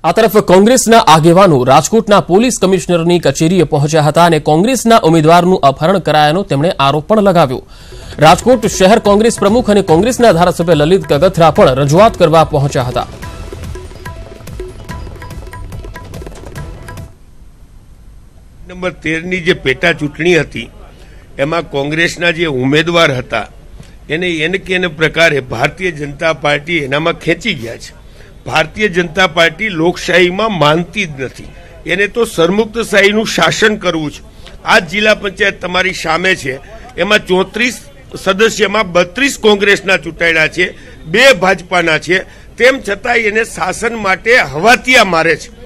આ તરફ કોંગ્રેસના આગેવાનો રાજકોટના પોલીસ કમિશનરની કચેરીએ પહોંચ્યા હતા અને કોંગ્રેસના ઉમેદવારનું અપહરણ કરાયાનો તેમણે આરોપ પણ લગાવ્યો। રાજકોટ શહેર કોંગ્રેસ પ્રમુખ અને કોંગ્રેસના ધારાસભ્ય લલિત કગથરા પણ રજૂઆત કરવા પહોંચ્યા હતા। નંબર 13 ની જે પેટા ચૂંટણી હતી એમાં કોંગ્રેસના જે ઉમેદવાર હતા એને કેને પ્રકારે ભારતીય જનતા પાર્ટી એનામાં ખેંચી ગયા છે। भारतीय जनता पार्टी लोकशाही में मानती ज नथी, एने तो सरमुक्तशाहीनुं शासन करवुं छे। आज जिला पंचायत तमारी सामे छे, एमां 34 सदस्यमां 32 कोंग्रेसना चूंटायेला छे, 2 भाजपाना छे, तेम छतां एने शासन माटे हवातिया मारे छे।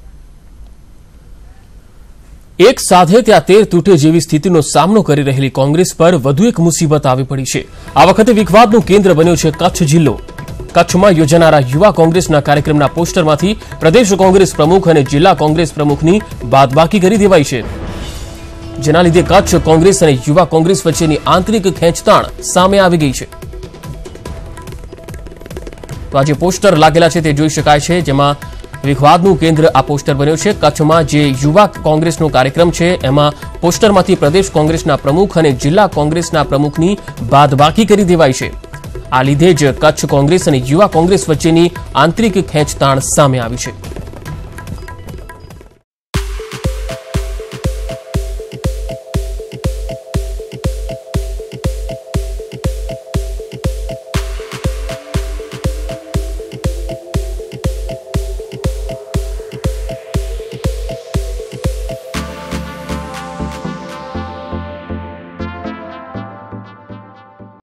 एक साथे त्या तेर तूटे जेवी स्थितिनो सामनो करी रहेली कोंग्रेस पर वधु एक मुसीबत आवी पड़ी छे। आ वखते विवादनुं केन्द्र बन्यो छे कच्छ जिल्लो। कच्छमां योजानारा युवा कोंग्रेसना कार्यक्रमना पोस्टरमांथी प्रदेश कोंग्रेस प्रमुख अने जिल्ला कोंग्रेस प्रमुखनी बादबाकी करी देवाई छे, जेना लीधे कच्छ कोंग्रेस अने युवा कोंग्रेस वच्चेनी आंतरिक खेंचताण सामे आवी गई छे। तो आज पोस्टर लागेला छे ते जोई शकाय छे, जेमां विवादनुं केन्द्र आ पोस्टर बन्यो छे। कच्छमां जे युवा कोंग्रेसनो कार्यक्रम छे एमां पोस्टरमांथी प्रदेश कोंग्रेसना प्रमुख अने जिल्ला कोंग्रेसना प्रमुखनी बादबाकी करी देवाई छे। आ लीधे ज कच्छ कोंग्रेस अने युवा कोंग्रेस वच्चेनी आंतरिक खेंचताण सामे आवी छे।